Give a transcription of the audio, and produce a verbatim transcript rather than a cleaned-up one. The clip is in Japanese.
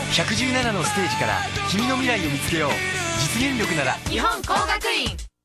ひゃくじゅうななのステージから君の未来を見つけよう。実現力なら日本工学院。